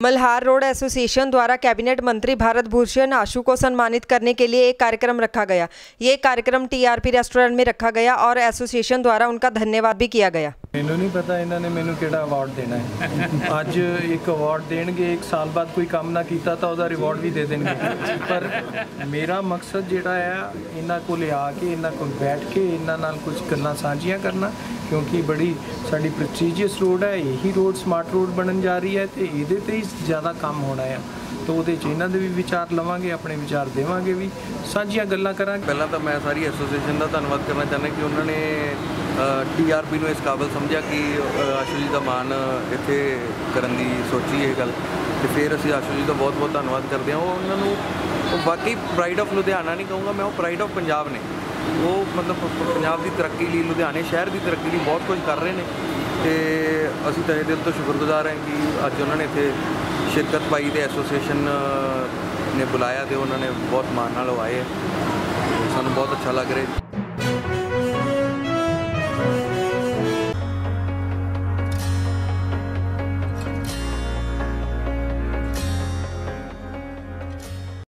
Malhar road association द्वारा cabinet मंत्री भारत भूषण आशु को सम्मानित करने के लिए एक कार्यक्रम रखा गया। ये कार्यक्रम टीआरपी रेस्टोरेंट में रखा गया और एसोसिएशन द्वारा उनका धन्यवाद भी किया गया। मैनू नहीं पता इन्होंने मैनू केड़ा अवार्ड देना है। अज एक अवार्ड देंगे, एक साल बाद कोई काम ना किया तो उसका रिवॉर्ड भी दे देंगे। पर मेरा मकसद जिहड़ा है इन्हां कोल आके इन्हां कोल बैठ के इन्हां नाल कुछ गल्लां साझियां करना, क्योंकि बड़ी साडी प्रेस्टीजियस रोड है, यही रोड स्मार्ट रोड बनन जा रही है तो ये ही ज़्यादा काम होना है। तो वो इन्हों के भी विचार लवांगे, अपने विचार देवांगे भी, साझियां गल्लां करांगे। पहला तो मैं सारी एसोसीएशन का धन्यवाद करना चाहना कि उन्होंने टीआरपी को इस काबिल समझा कि आशु जी का मान इत्थे करन दी सोची ये गल, तो फिर असीं आशु जी का बहुत बहुत धन्यवाद करते हैं। उन्होंने वाकई प्राइड ऑफ लुधियाना नहीं कहूँगा मैं, वो प्राइड ऑफ पंजाब ने। वो मतलब पंजाब की तरक्की लिए, लुधियाने शहर की तरक्की लिए बहुत कुछ कर रहे हैं। तो असीं तहे दिल तो शुक्रगुजार हैं कि अज उन्होंने इत्थे शिरकत पाई, तो एसोसीएशन ने बुलाया, तो उन्होंने बहुत मान नाल आए, सानूं बहुत अच्छा लग रहा है।